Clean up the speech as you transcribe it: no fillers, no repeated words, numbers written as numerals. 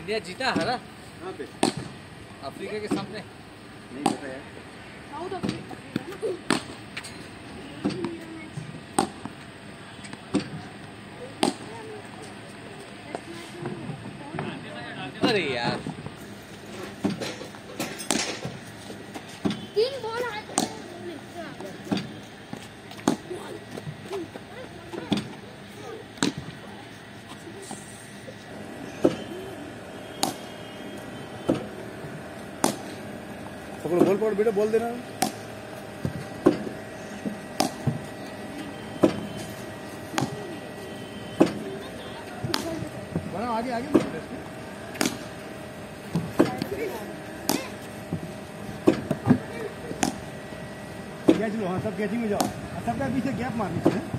India जीता हारा कहाँ पे? अफ्रीका के सामने नहीं पता यार। South Africa. अरे यार 3 बॉल आए पकड़ो बॉल पकड़ो बेटा बॉल देना। आगे आगे कैच लो। हाँ सब कैचिंग में जाओ। सबका पीछे गैप मारनी चाहिए।